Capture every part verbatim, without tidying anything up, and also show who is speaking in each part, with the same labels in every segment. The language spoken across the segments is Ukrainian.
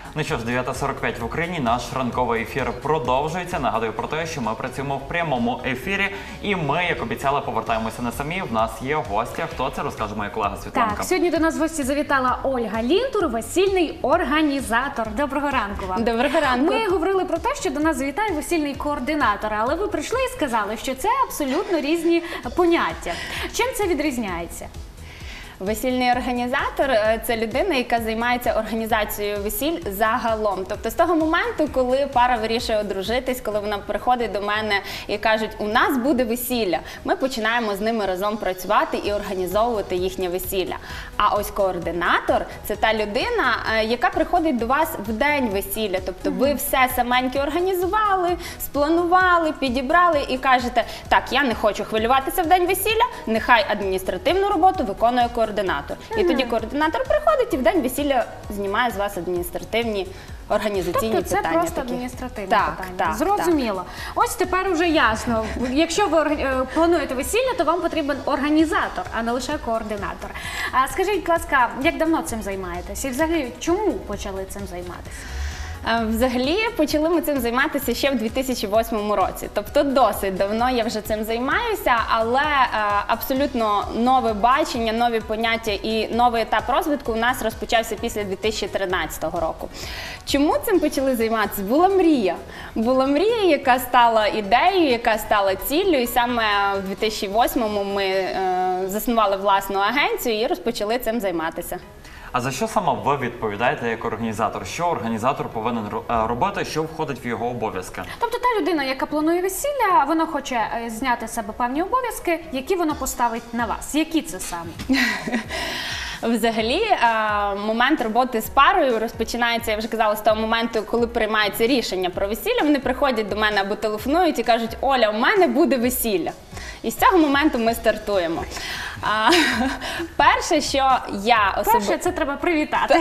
Speaker 1: Ну що ж, дев'ята сорок п'ять в Україні, наш ранковий ефір продовжується. Нагадую про те, що ми працюємо в прямому ефірі. І ми, як обіцяли, повертаємося не самі. В нас є гостя. Хто це? Розкаже моя колега Світланка.
Speaker 2: Так, сьогодні до нас в гості завітала Ольга Лінтур, весільний організатор. Доброго ранку вам.
Speaker 3: Доброго ранку.
Speaker 2: Ми говорили про те, що до нас завітає весільний координатор, але ви прийшли і сказали, що це абсолютно різні поняття. Чим це відрізняється?
Speaker 3: Весільний організатор – це людина, яка займається організацією весіль загалом. Тобто з того моменту, коли пара вирішує одружитись, коли вона приходить до мене і кажуть, у нас буде весілля, ми починаємо з ними разом працювати і організовувати їхнє весілля. А ось координатор – це та людина, яка приходить до вас в день весілля. Тобто ви все саменьки організували, спланували, підібрали і кажете, так, я не хочу хвилюватися в день весілля, нехай адміністративну роботу виконує координатор. Координатор. І тоді координатор приходить і в день весілля знімає з вас адміністративні, організаційні
Speaker 2: тобто це
Speaker 3: питання.
Speaker 2: просто
Speaker 3: такі.
Speaker 2: адміністративні
Speaker 3: так,
Speaker 2: питання.
Speaker 3: Так,
Speaker 2: Зрозуміло. Так. Ось тепер уже ясно. Якщо ви плануєте весілля, то вам потрібен організатор, а не лише координатор. А скажіть, будь ласка, як давно цим займаєтесь? І взагалі, чому почали цим займатися?
Speaker 3: Взагалі, почали ми цим займатися ще в дві тисячі восьмому році. Тобто досить давно я вже цим займаюся, але абсолютно нове бачення, нові поняття і новий етап розвитку у нас розпочався після дві тисячі тринадцятого року. Чому цим почали займатися? Була мрія. Була мрія, яка стала ідеєю, яка стала ціллю, і саме в дві тисячі восьмому ми заснували власну агенцію і розпочали цим займатися.
Speaker 1: А за що саме ви відповідаєте як організатор? Що організатор повинен робити, що входить в його обов'язки?
Speaker 2: Тобто та людина, яка планує весілля, вона хоче зняти з себе певні обов'язки, які вона поставить на вас. Які це саме?
Speaker 3: Взагалі, момент роботи з парою розпочинається, я вже казала, з того моменту, коли приймається рішення про весілля. Вони приходять до мене або телефонують і кажуть, Оля, у мене буде весілля. І з цього моменту ми стартуємо. А, перше, що я особисто...
Speaker 2: Перше, це треба привітати.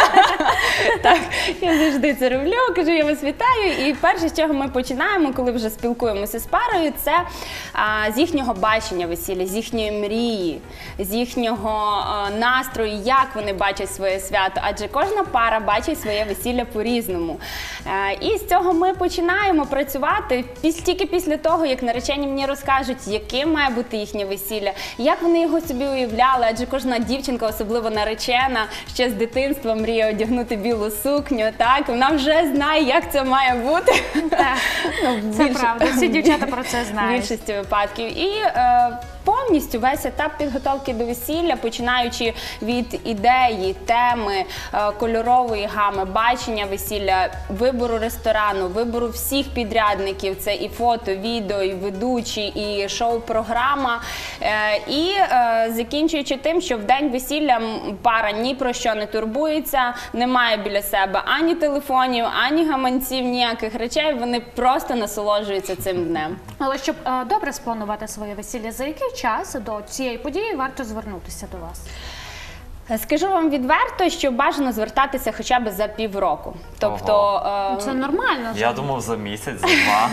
Speaker 3: Так, я завжди це роблю, кажу, я вас вітаю. І перше, з чого ми починаємо, коли вже спілкуємося з парою, це а, з їхнього бачення весілля, з їхньої мрії, з їхнього а, настрою, як вони бачать своє свято. Адже кожна пара бачить своє весілля по-різному. А, і з цього ми починаємо працювати піс, тільки після того, як наречені мені розкажуть, яким має бути їхнє весілля, як вони його собі уявляли, адже кожна дівчинка, особливо наречена, ще з дитинства мріє одягнути білу сукню, так, вона вже знає, як це має бути.
Speaker 2: Так, ну, це більш... правда, всі дівчата про це знають.
Speaker 3: В більшості випадків. І е, повністю весь етап підготовки до весілля, починаючи від ідеї, теми, е, кольорової гами, бачення весілля, вибору ресторану, вибору всіх підрядників, це і фото, відео, і ведучі, і шоу-програма, е, і е, закінчуючи тим, що в день весілля пара ні про що не турбується, немає біля себе ані телефонів, ані гаманців, ніяких речей, вони просто насолоджуються цим днем.
Speaker 2: Але щоб е, добре спланувати своє весілля, за який час до цієї події варто звернутися до вас?
Speaker 3: Скажу вам відверто, що бажано звертатися хоча б за півроку. Тобто,
Speaker 2: е... Це нормально.
Speaker 1: Я думав за місяць, за два.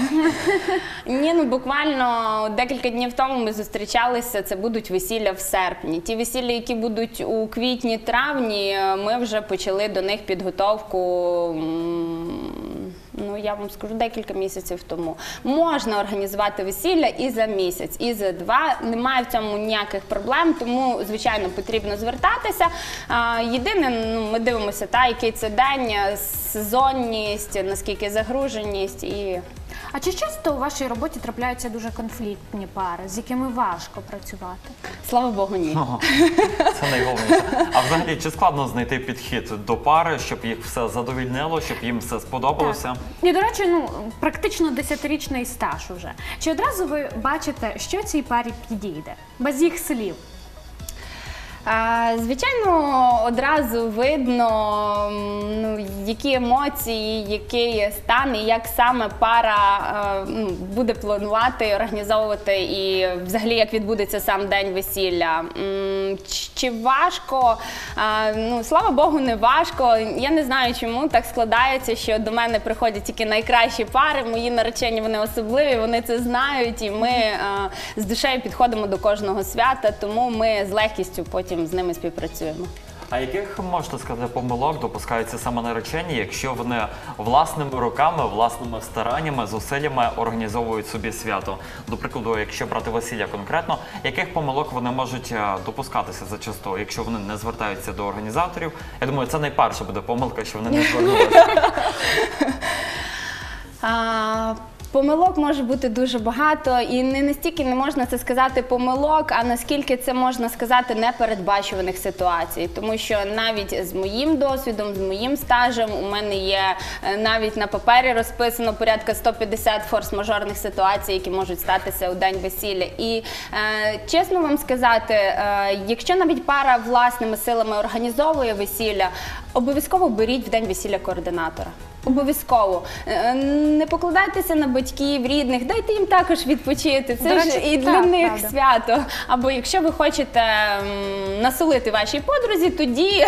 Speaker 3: Ні, ну буквально декілька днів тому ми зустрічалися, це будуть весілля в серпні. Ті весілля, які будуть у квітні-травні, ми вже почали до них підготовку, ну, я вам скажу, декілька місяців тому. Можна організувати весілля і за місяць, і за два. Немає в цьому ніяких проблем, тому, звичайно, потрібно звертатися. Єдине, ну, ми дивимося, та, який це день, сезонність, наскільки загруженість і...
Speaker 2: А чи часто у вашій роботі трапляються дуже конфліктні пари, з якими важко працювати?
Speaker 3: Слава Богу, ні.
Speaker 1: Ого, це найголовніше. А взагалі, чи складно знайти підхід до пари, щоб їх все задовільнило, щоб їм все сподобалося?
Speaker 2: Так. І, до речі, ну, практично десятирічний стаж уже. Чи одразу ви бачите, що цій парі підійде? Без їх слів.
Speaker 3: Звичайно, одразу видно, ну, які емоції, який стан і як саме пара ну, буде планувати, організовувати і взагалі як відбудеться сам день весілля. Чи важко? Ну, слава Богу, не важко. Я не знаю, чому так складається, що до мене приходять тільки найкращі пари, мої наречені, вони особливі, вони це знають, і ми з душею підходимо до кожного свята, тому ми з легкістю потім з ними співпрацюємо.
Speaker 1: А яких, можете сказати, помилок допускаються саме наречені, якщо вони власними руками, власними стараннями, зусиллями організовують собі свято? До прикладу, якщо брати весілля конкретно, яких помилок вони можуть е, допускатися зачасту, якщо вони не звертаються до організаторів? Я думаю, це найперша буде помилка, що вони не звернулися.
Speaker 3: А, Помилок може бути дуже багато, і не настільки не можна це сказати помилок, а наскільки це можна сказати непередбачуваних ситуацій. Тому що навіть з моїм досвідом, з моїм стажем у мене є е, навіть на папері розписано порядка сто п'ятдесят форс-мажорних ситуацій, які можуть статися у день весілля. І е, чесно вам сказати, е, якщо навіть пара власними силами організовує весілля, обов'язково беріть в день весілля координатора. Обов'язково. Е, Не покладайтеся на батьків, рідних, дайте їм також відпочити. Це
Speaker 2: До
Speaker 3: ж
Speaker 2: речі,
Speaker 3: і для
Speaker 2: так,
Speaker 3: них
Speaker 2: правда.
Speaker 3: свято. Або якщо ви хочете м, насолити вашій подрузі, тоді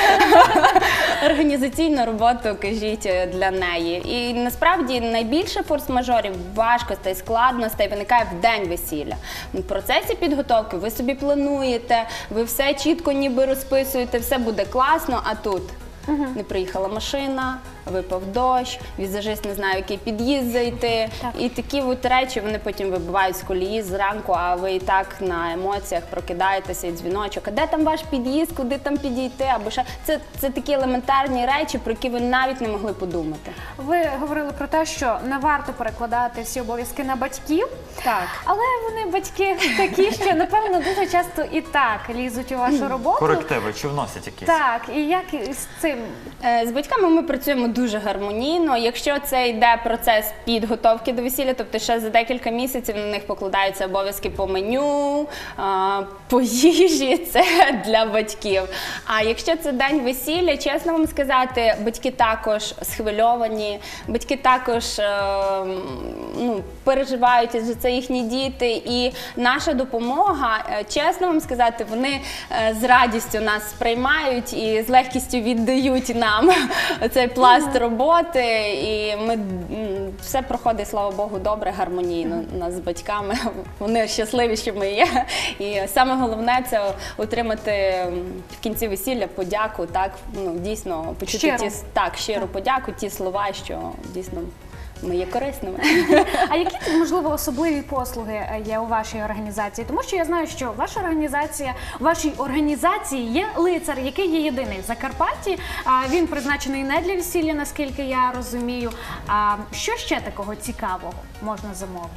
Speaker 3: організаційну роботу кажіть для неї. І насправді найбільше форс-мажорів, важкостей, складностей виникає в день весілля. В процесі підготовки ви собі плануєте, ви все чітко ніби розписуєте, все буде класно, а тут не приїхала машина, випав дощ, візажист не знає, в який під'їзд зайти.
Speaker 2: Так.
Speaker 3: І такі от речі вони потім вибивають з колії зранку, а ви і так на емоціях прокидаєтеся і дзвіночок. А де там ваш під'їзд, куди там підійти? Або ще це, це такі елементарні речі, про які ви навіть не могли подумати.
Speaker 2: Ви говорили про те, що не варто перекладати всі обов'язки на батьків.
Speaker 3: Так.
Speaker 2: Але вони, батьки, такі, що, напевно, дуже часто і так лізуть у вашу роботу.
Speaker 1: Корективи, чи вносять якісь?
Speaker 2: Так, і як з цим?
Speaker 3: Е, З батьками ми працюємо дуже гармонійно. Якщо це йде процес підготовки до весілля, тобто ще за декілька місяців на них покладаються обов'язки по меню, а, по їжі, це для батьків. А якщо це день весілля, чесно вам сказати, батьки також схвильовані, батьки також е, ну, переживають, що це їхні діти. І наша допомога, е, чесно вам сказати, вони е, з радістю нас сприймають і з легкістю віддають нам цей пласт роботи, і ми м, все проходить, слава Богу, добре, гармонійно у нас з батьками. Вони щасливі, що ми є. І саме головне це отримати в кінці весілля подяку, так, ну, дійсно почути
Speaker 2: Щиро.
Speaker 3: ті так, щиру подяку, ті слова, що дійсно ми є корисними.
Speaker 2: А які, можливо, особливі послуги е, є у вашій організації? Тому що я знаю, що ваша організація, у вашій організації є лицар, який є єдиний в Закарпатті. А, Він призначений не для весілля, наскільки я розумію. А що ще такого цікавого можна замовити?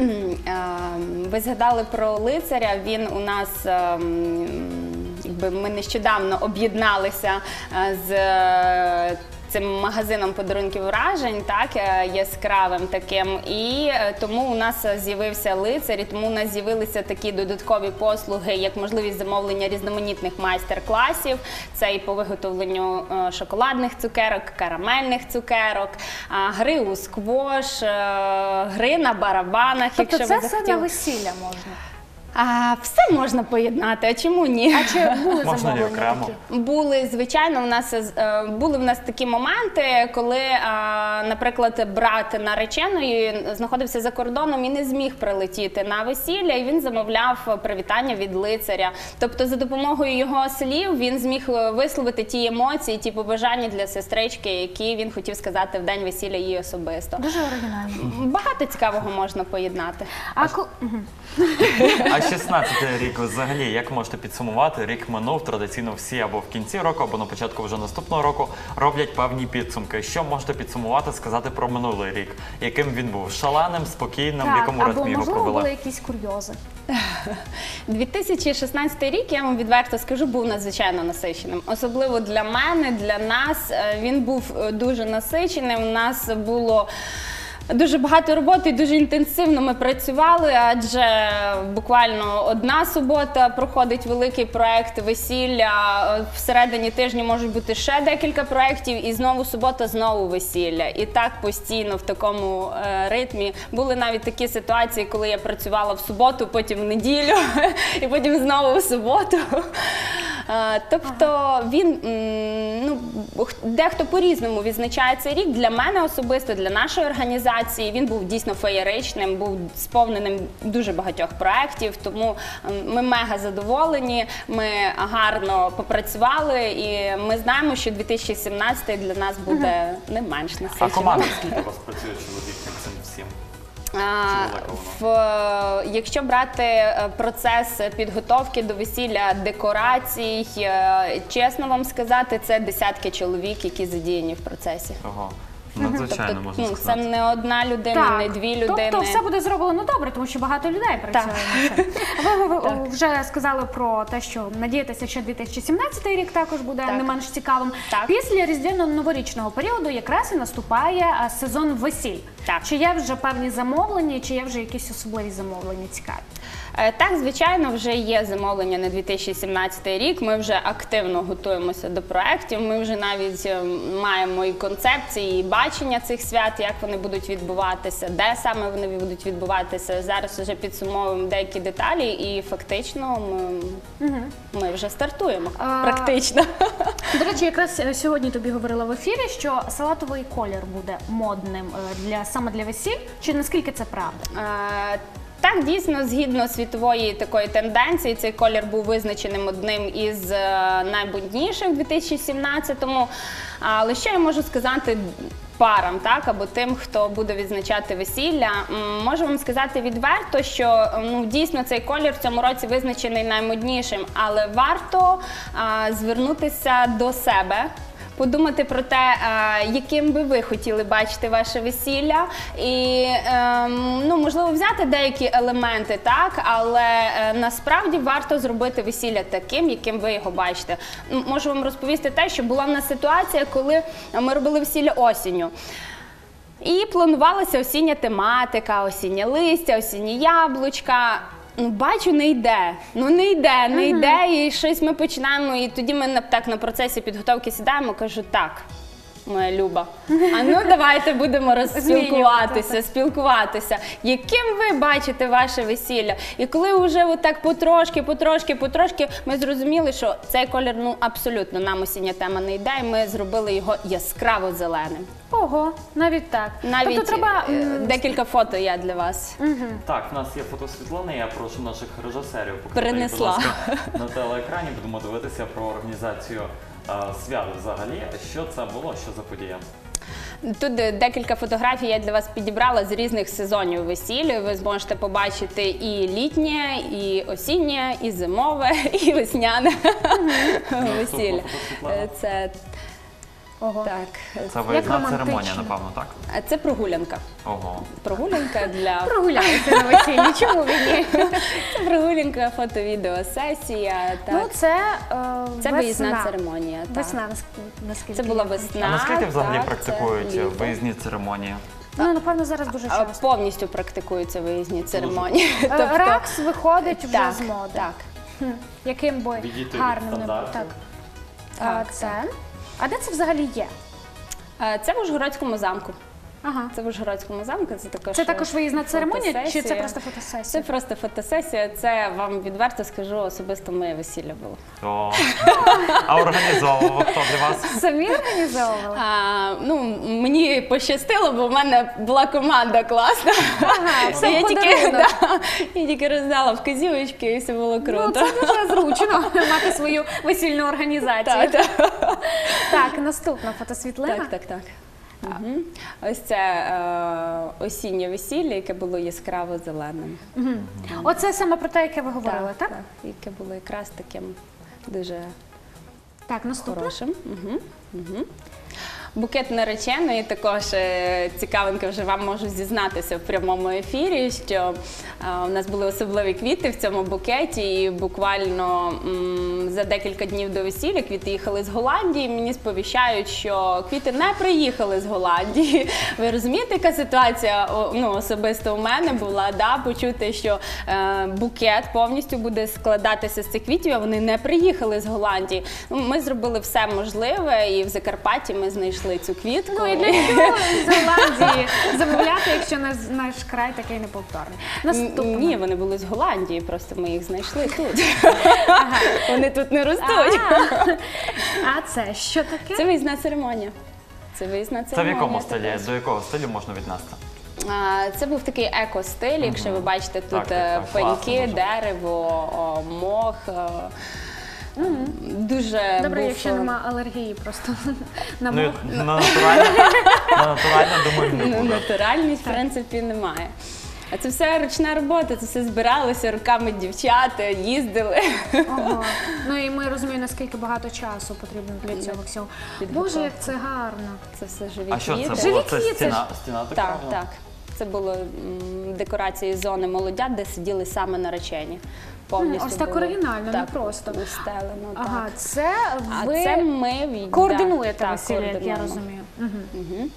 Speaker 3: Ем, Ви згадали про лицаря, він у нас, ем, якби ми нещодавно об'єдналися е, з е, цим магазином подарунків вражень, так, е, яскравим таким, і е, тому у нас з'явився лицар, і тому у нас з'явилися такі додаткові послуги, як можливість замовлення різноманітних майстер-класів, це і по виготовленню е, шоколадних цукерок, карамельних цукерок, а, гри у сквош, е, гри на барабанах,
Speaker 2: Тобто
Speaker 3: якщо
Speaker 2: це
Speaker 3: ви
Speaker 2: все на
Speaker 3: захотіли.
Speaker 2: весілля можна?
Speaker 3: А, все можна поєднати, а чому ні?
Speaker 2: А чи були
Speaker 1: Можна і
Speaker 2: замовлення
Speaker 1: окремо.
Speaker 2: такі?
Speaker 3: Були, звичайно, у нас е, були в нас такі моменти, коли, е, наприклад, брат нареченої знаходився за кордоном і не зміг прилетіти на весілля, і він замовляв привітання від лицаря. Тобто, за допомогою його слів він зміг висловити ті емоції, ті побажання для сестрички, які він хотів сказати в день весілля їй особисто.
Speaker 2: Дуже оригінально.
Speaker 3: Багато цікавого можна поєднати.
Speaker 2: А ко- Мгм.
Speaker 1: А шістнадцятий рік взагалі, як можете підсумувати? Рік минув, традиційно всі або в кінці року, або на початку вже наступного року роблять певні підсумки. Що можете підсумувати, сказати про минулий рік? Яким він був? Шаленим, спокійним, в
Speaker 2: Так,
Speaker 1: якому
Speaker 2: або,
Speaker 1: ритмі його
Speaker 2: можливо, були
Speaker 1: провели?
Speaker 2: якісь курйози.
Speaker 3: дві тисячі шістнадцятий рік, я вам відверто скажу, був надзвичайно насиченим. Особливо для мене, для нас. Е, Він був е, дуже насиченим. У нас було дуже багато роботи і дуже інтенсивно ми працювали, адже буквально одна субота проходить великий проект весілля, е, всередині тижня можуть бути ще декілька проєктів, і знову субота, знову весілля. І так постійно в такому е, ритмі. Були навіть такі ситуації, коли я працювала в суботу, потім в неділю, і потім знову в суботу. Е, Тобто він, м, ну, х- дехто по-різному відзначає цей рік. Для мене особисто, для нашої організації, він був дійсно феєричним, був сповненим дуже багатьох проєктів, тому м, ми мега задоволені, ми гарно попрацювали і ми знаємо, що дві тисячі сімнадцятий для нас буде не менш
Speaker 1: А
Speaker 3: насиченим.
Speaker 1: команда скільки у вас працює чоловік над цим всім?
Speaker 3: А,
Speaker 1: велика
Speaker 3: в, якщо брати е, процес підготовки до весілля, декорацій, е, чесно вам сказати, це десятки чоловік, які задіяні в процесі.
Speaker 1: Ого. Надзвичайно,
Speaker 3: Тобто,
Speaker 1: можна
Speaker 3: ну, це
Speaker 1: сказати.
Speaker 3: не одна людина, не дві людини.
Speaker 2: Тобто все буде зроблено добре, тому що багато людей працює над цим. Ви, ви, ви вже сказали про те, що надієтеся, що дві тисячі сімнадцятий рік також буде
Speaker 3: Так.
Speaker 2: не менш цікавим.
Speaker 3: Так.
Speaker 2: Після різдвяно-новорічного періоду якраз і наступає а, сезон весіль.
Speaker 3: Так.
Speaker 2: Чи є вже певні замовлення, чи є вже якісь особливі замовлення цікаві?
Speaker 3: Е, Так, звичайно, вже є замовлення на дві тисячі сімнадцятий рік. Ми вже активно готуємося до проєктів. Ми вже навіть е, маємо і концепції, і бачення цих свят, як вони будуть відбуватися, де саме вони будуть відбуватися. Зараз вже підсумовуємо деякі деталі, і фактично ми, ми вже стартуємо.
Speaker 2: А,
Speaker 3: Практично.
Speaker 2: До речі, якраз е, сьогодні тобі говорила в ефірі, що салатовий колір буде модним е, для саме для весіль. Чи наскільки це правда?
Speaker 3: Е, Так, дійсно, згідно світової такої тенденції, цей колір був визначеним одним із е, найбудніших у дві тисячі сімнадцятому. Але що я можу сказати парам, так, або тим, хто буде відзначати весілля? М, Можу вам сказати відверто, що ну, дійсно цей колір в цьому році визначений наймоднішим, але варто е, звернутися до себе, подумати про те, е, яким би ви хотіли бачити ваше весілля, і ем, ну, можливо взяти деякі елементи, так, але е, насправді варто зробити весілля таким, яким ви його бачите. М, Можу вам розповісти те, що була в нас ситуація, коли ми робили весілля осінню. І планувалася осіння тематика, осіннє листя, осінні яблучка. Ну, бачу, не йде. Ну, не йде, не йде, і щось ми починаємо, і тоді ми на, так на процесі підготовки сідаємо, кажу, так, моя Люба, а ну давайте будемо розспілкуватися, спілкуватися, яким ви бачите ваше весілля. І коли вже отак потрошки, потрошки, потрошки, ми зрозуміли, що цей колір, ну, абсолютно нам осіння тема не йде, і ми зробили його яскраво зеленим.
Speaker 2: Ого, навіть так.
Speaker 3: Навіть
Speaker 2: тобто треба
Speaker 3: е,
Speaker 2: м,
Speaker 3: декілька фото я для вас.
Speaker 1: Так, в нас є фото Світлани, я прошу наших режисерів показати,
Speaker 3: Перенесла.
Speaker 1: будь ласка, на телеекрані. Будемо дивитися про організацію е, свят взагалі. Що це було, що за подія?
Speaker 3: Тут декілька фотографій я для вас підібрала з різних сезонів весілля. Ви зможете побачити і літнє, і осіннє, і зимове, і весняне весілля.
Speaker 1: фото Світлана.
Speaker 3: Е, Це
Speaker 2: Ого.
Speaker 3: так.
Speaker 1: Це виїзна
Speaker 2: романтично.
Speaker 1: церемонія, напевно, так?
Speaker 3: А це прогулянка.
Speaker 1: Ого.
Speaker 3: Прогулянка для
Speaker 2: Прогуляєте на весіллі. Чому ви ні?
Speaker 3: це прогулянка, фото-відео-сесія. Так.
Speaker 2: Ну, це, е,
Speaker 3: Це виїзна
Speaker 2: весна.
Speaker 3: церемонія. Так.
Speaker 2: Весна, наск- наскільки
Speaker 3: Це була
Speaker 2: я
Speaker 3: весна.
Speaker 1: А наскільки взагалі
Speaker 3: так, це
Speaker 1: практикують
Speaker 3: літо.
Speaker 1: виїзні церемонії?
Speaker 2: Ну, напевно, зараз дуже
Speaker 3: А,
Speaker 2: часто.
Speaker 3: Повністю практикуються виїзні церемонії.
Speaker 2: Е, Ракс виходить вже
Speaker 3: так,
Speaker 2: з моди.
Speaker 3: так.
Speaker 2: Хм, яким би
Speaker 1: Відійти від
Speaker 2: гарним не був.
Speaker 1: стандартів.
Speaker 2: Так. А,
Speaker 3: Так,
Speaker 2: це? А де це взагалі є?
Speaker 3: Е, Це в Ужгородському замку.
Speaker 2: Ага.
Speaker 3: Це в Ужгородському замку. Це також,
Speaker 2: Це також виїзна церемонія, чи це
Speaker 3: фотосесія.
Speaker 2: просто
Speaker 3: Це
Speaker 2: фотосесія?
Speaker 3: просто фотосесія. Це вам відверто скажу, особисто моє весілля було.
Speaker 1: О. А організовував хто для вас?
Speaker 2: Самі організовували?
Speaker 3: А, ну, мені пощастило, бо в мене була команда класна.
Speaker 2: Ага, все
Speaker 3: я,
Speaker 2: в
Speaker 3: тільки,
Speaker 2: подарунок.
Speaker 3: да, я тільки роздала вказівочки, і все було круто.
Speaker 2: Ну, це дуже зручно мати свою весільну організацію.
Speaker 3: Так, так.
Speaker 2: Так, наступна фотосвітлина.
Speaker 3: Так, так, так. Угу. Ось це е, осіннє весілля, яке було яскраво зеленим.
Speaker 2: Оце саме про те, яке ви говорили, так?
Speaker 3: Яке було якраз таким дуже
Speaker 2: Так, наступна.
Speaker 3: хорошим. Угу. Угу. Букет нареченої також е, цікавинка, вже вам можу зізнатися в прямому ефірі, що е, у нас були особливі квіти в цьому букеті, і буквально м, за декілька днів до весілля квіти їхали з Голландії. Мені сповіщають, що квіти не приїхали з Голландії. Ви розумієте, яка ситуація о, ну, особисто у мене була, да, почути, що е, букет повністю буде складатися з цих квітів, а вони не приїхали з Голландії. Ну, ми зробили все можливе, і в Закарпатті ми знайшли знайшли цю квітку.
Speaker 2: Ну і для чого з Голландії замовляти, якщо наш, наш край такий неповторний? Наступного.
Speaker 3: Ні, вони були з Голландії, просто ми їх знайшли тут. Вони тут не ростуть.
Speaker 2: А, а це що таке?
Speaker 3: Це виїзна церемонія. Це виїзна
Speaker 1: Це в
Speaker 3: церемонія.
Speaker 1: якому стилі?
Speaker 3: також.
Speaker 1: До якого стилю можна віднести?
Speaker 3: А, Це був такий еко-стиль, якщо ви бачите, тут
Speaker 1: Так, так,
Speaker 3: е,
Speaker 1: так, класно
Speaker 3: пеньки,
Speaker 1: дуже.
Speaker 3: дерево, о, мох. е, Дуже
Speaker 2: Добре,
Speaker 3: був,
Speaker 2: якщо
Speaker 3: е,
Speaker 2: нема алергії просто на
Speaker 1: Ну,
Speaker 2: мох.
Speaker 1: на натурально, на натурально, думаю, не
Speaker 3: Ну,
Speaker 1: буде.
Speaker 3: натуральність, в принципі, немає. А це все ручна робота, це все збиралося руками дівчат, їздили.
Speaker 2: Ого. Ну і ми розуміємо, наскільки багато часу потрібно для цього всього. Боже, як це гарно.
Speaker 3: Це все живі
Speaker 1: А що це
Speaker 3: квіти.
Speaker 2: Живі
Speaker 1: було? Це
Speaker 2: квіти
Speaker 1: стіна, стіна така?
Speaker 3: Так, так. Це було м, декорації зони молодят, де сиділи саме наречені. Повністю
Speaker 2: Ось так
Speaker 3: було,
Speaker 2: оригінально,
Speaker 3: так,
Speaker 2: не просто.
Speaker 3: устелено,
Speaker 2: Ага,
Speaker 3: так.
Speaker 2: це
Speaker 3: А
Speaker 2: ви
Speaker 3: це ми да,
Speaker 2: координуєте
Speaker 3: так,
Speaker 2: весілля, як я
Speaker 3: координуємо.
Speaker 2: розумію. Мгм.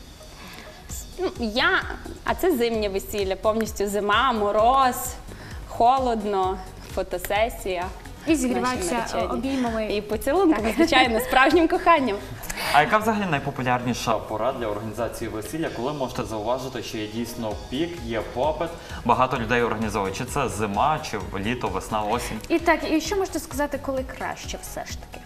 Speaker 3: Ну, я, а це зимнє весілля, повністю зима, мороз, холодно, фотосесія.
Speaker 2: І зігріваються
Speaker 3: Наші наречені.
Speaker 2: обіймами.
Speaker 3: І поцілунками, звичайно, справжнім коханням.
Speaker 1: А яка взагалі найпопулярніша пора для організації весілля, коли можете зауважити, що є дійсно пік, є попит, багато людей організовують? Чи це зима, чи літо, весна, осінь?
Speaker 2: І так, і що можете сказати, коли краще все ж таки?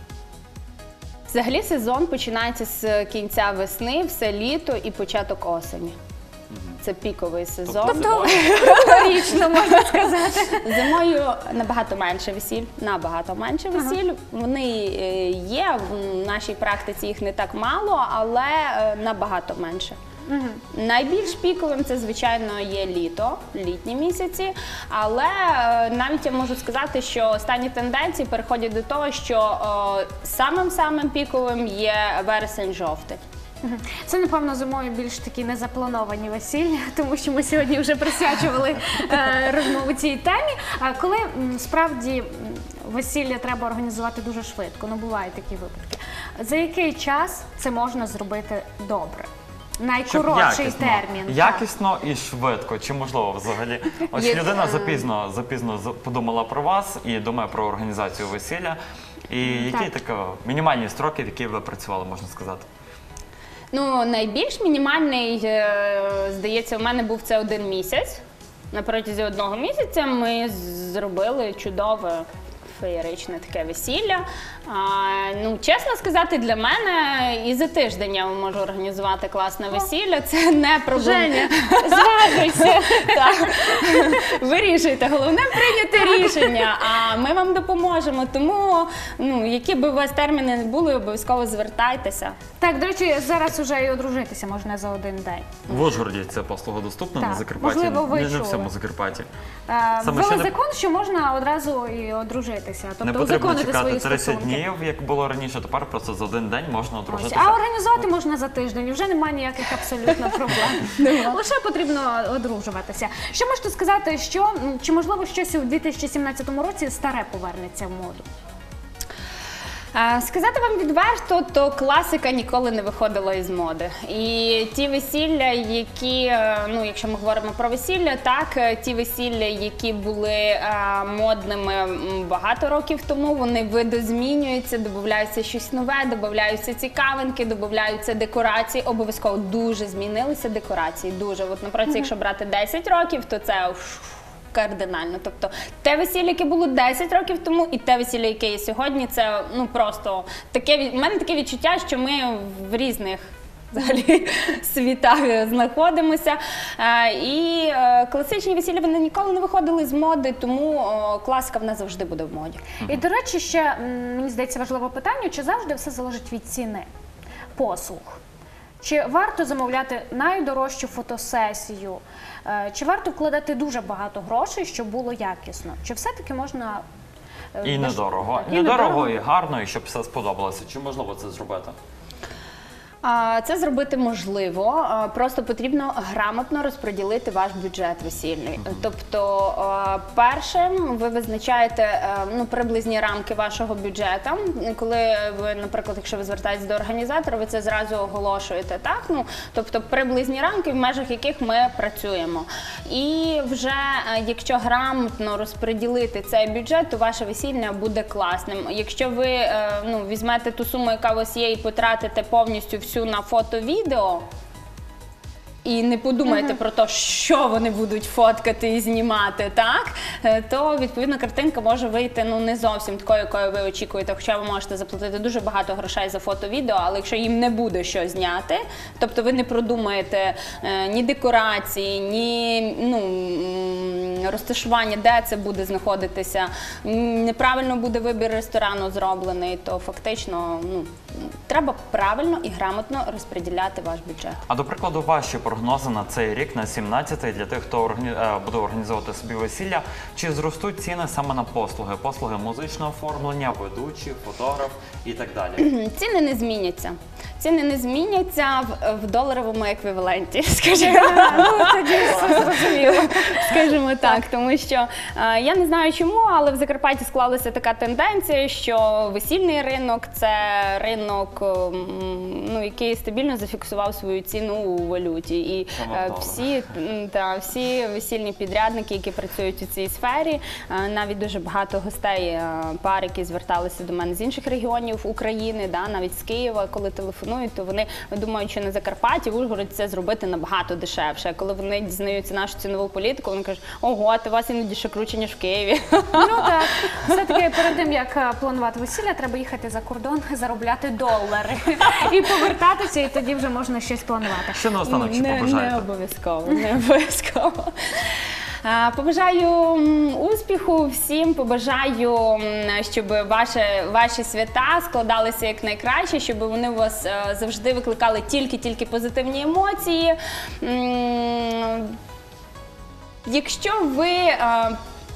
Speaker 3: Взагалі сезон починається з кінця весни, все літо і початок осені. Це піковий сезон.
Speaker 1: Тобто
Speaker 2: Річно, можна сказати.
Speaker 3: Зимою набагато менше весіль, набагато менше весіль. Вони е, є, в нашій практиці їх не так мало, але е, набагато менше. Найбільш піковим це, звичайно, є літо, літні місяці, але е, навіть я можу сказати, що останні тенденції переходять до того, що е, самим-самим піковим є вересень-жовтень.
Speaker 2: Мгм. Це, напевно, зимою більш такі незаплановані весілля, тому що ми сьогодні вже присвячували е, розмову цій темі. А коли м, справді м, весілля треба організувати дуже швидко, ну бувають такі випадки. За який час це можна зробити добре?
Speaker 1: Щоб
Speaker 2: Найкоротший
Speaker 1: якісно,
Speaker 2: термін. так.
Speaker 1: якісно і швидко, чи можливо взагалі? Ось
Speaker 3: Є,
Speaker 1: людина
Speaker 3: е,
Speaker 1: запізно, запізно з- подумала про вас і думає про організацію весілля. І які
Speaker 2: Так.
Speaker 1: такі мінімальні строки, в які ви працювали, можна сказати?
Speaker 3: Ну, найбільш мінімальний, е, здається, у мене був це один місяць. На протязі одного місяця ми зробили чудове феєричне таке весілля. А, ну, чесно сказати, для мене і за тиждень я можу організувати класне весілля. Це не проблема.
Speaker 2: Женя, зважуйся.
Speaker 3: Так. Вирішуйте, головне прийняти рішення, а ми вам допоможемо. Тому, ну, які б у вас терміни не були, обов'язково звертайтеся.
Speaker 2: Так, до речі, зараз уже і одружитися можна за один день.
Speaker 1: В Ужгороді ця послуга доступна
Speaker 2: Так,
Speaker 1: на Закарпатті?
Speaker 2: можливо, ви
Speaker 1: не на
Speaker 2: чули.
Speaker 1: всьому Закарпатті.
Speaker 2: Е,
Speaker 1: Саме
Speaker 2: Ввели
Speaker 1: ще не-
Speaker 2: закон, що можна одразу і одружитися,
Speaker 1: Не
Speaker 2: тобто
Speaker 1: потрібно
Speaker 2: узаконити
Speaker 1: чекати
Speaker 2: свої
Speaker 1: тридцять
Speaker 2: стосунки.
Speaker 1: днів, як було раніше, тепер просто за один день можна
Speaker 2: Ось.
Speaker 1: одружитися.
Speaker 2: А організувати можна за тиждень, і вже немає ніяких абсолютно проблем. Лише потрібно одружуватися. Що можете сказати, що м, чи можливо щось у дві тисячі сімнадцятому році старе повернеться в моду?
Speaker 3: Е, Сказати вам відверто, то класика ніколи не виходила із моди. І ті весілля, які, е, ну якщо ми говоримо про весілля, так, е, ті весілля, які були е, модними м, багато років тому, вони видозмінюються, додаються щось нове, додаються цікавинки, додаються декорації. Обов'язково дуже змінилися декорації, дуже. От, наприклад, якщо брати десять років, то це уф, кардинально. Тобто те весілля, яке було десять років тому, і те весілля, яке є сьогодні, це ну просто таке від- в мене таке відчуття, що ми в різних взагалі світах знаходимося. Е, І е, класичні весілля вони ніколи не виходили з моди, тому о, класика в нас завжди буде в моді.
Speaker 2: І, до речі, ще, м, мені здається, важливе питання, чи завжди все залежить від ціни послуг? Чи варто замовляти найдорожчу фотосесію? Е, Чи варто вкладати дуже багато грошей, щоб було якісно? Чи все-таки можна... е,
Speaker 1: І
Speaker 2: без-
Speaker 1: недорого.
Speaker 2: Так,
Speaker 1: І недорого, і гарно, і щоб все сподобалося. Чи можливо це зробити?
Speaker 3: А, Це зробити можливо, а, просто потрібно грамотно розподілити ваш бюджет весільний. Тобто, а, перше, ви визначаєте е, ну, приблизні рамки вашого бюджету. Коли ви, наприклад, якщо ви звертаєтесь до організатора, ви це зразу оголошуєте, так? Ну, тобто приблизні рамки, в межах яких ми працюємо. І вже е, якщо грамотно розподілити цей бюджет, то ваше весілля буде класним. Якщо ви е, ну, візьмете ту суму, яка у вас є, і потратите повністю всю переключу на фото-відео, і не подумаєте про те, що вони будуть фоткати і знімати, так, е, то відповідно картинка може вийти ну не зовсім такою, якою ви очікуєте. Хоча ви можете заплатити дуже багато грошей за фото-відео, але якщо їм не буде що зняти, тобто ви не продумаєте е, ні декорації, ні ну, м, розташування, де це буде знаходитися, м, неправильно буде вибір ресторану зроблений, то фактично ну, треба правильно і грамотно розподіляти ваш бюджет.
Speaker 1: А до прикладу, ваші прогнози на цей рік, на сімнадцятий, для тих, хто органі... е, буде організовувати собі весілля, чи зростуть ціни саме на послуги? Послуги музичного оформлення, ведучі, фотограф і так далі.
Speaker 3: Ціни не зміняться. Ціни не зміняться в, в доларовому еквіваленті, скажімо.
Speaker 2: Ну, це дійсно зрозуміло.
Speaker 3: Скажімо так, тому що е, я не знаю чому, але в Закарпатті склалася така тенденція, що весільний ринок – це ринок, м, ну, який стабільно зафіксував свою ціну у валюті. І е, всі, м, та, всі весільні підрядники, які працюють у цій сфері, е, навіть дуже багато гостей, е, пар, які зверталися до мене з інших регіонів України, да, навіть з Києва, коли телефонують, то вони думають, що на Закарпатті, в Ужгороді це зробити набагато дешевше. Коли вони дізнаються нашу цінову політику, вони кажуть, ого, ти у вас іноді ще круче, ніж в Києві.
Speaker 2: Ну так, все-таки перед тим, як е, планувати весілля, треба їхати за кордон, заробляти долари і повертатися, і тоді вже можна щось планувати.
Speaker 1: Що наостанок ще
Speaker 3: Не,
Speaker 1: побажаєте?
Speaker 3: не обов'язково, не обов'язково. А, Побажаю м, успіху всім, побажаю, м, щоб ваше, ваші свята складалися якнайкраще, щоб вони у вас е, завжди викликали тільки-тільки позитивні емоції. М, Якщо ви е,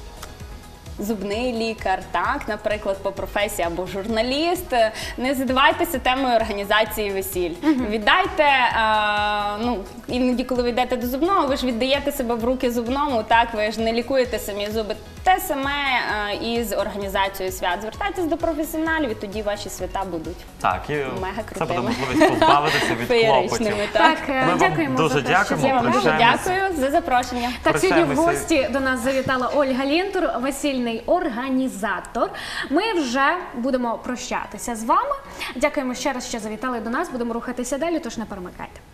Speaker 3: зубний лікар, так, наприклад, по професії, або журналіст, не задавайтеся темою організації весіль. Віддайте, е, ну, іноді, коли ви йдете до зубного, ви ж віддаєте себе в руки зубному, так, ви ж не лікуєте самі зуби. Те саме е, і з організацією свят. Звертайтесь до професіоналів, і тоді ваші свята будуть
Speaker 1: Так, і
Speaker 3: мега
Speaker 1: це буде
Speaker 3: крутими.
Speaker 1: можливість позбавитися від клопотів.
Speaker 3: феєричними. Так.
Speaker 2: Так, е,
Speaker 1: Ми вам
Speaker 2: дякуємо
Speaker 1: дуже
Speaker 2: за те, що
Speaker 1: дякуємо.
Speaker 3: Я вам дуже
Speaker 1: Прощаємося.
Speaker 3: дякую за запрошення.
Speaker 2: Так, сьогодні в
Speaker 1: Прощаємося.
Speaker 2: гості до нас завітала Ольга Лінтур, весільний організатор. Ми вже будемо прощатися з вами. Дякуємо ще раз, що завітали до нас. Будемо рухатися далі, тож не перемикайте.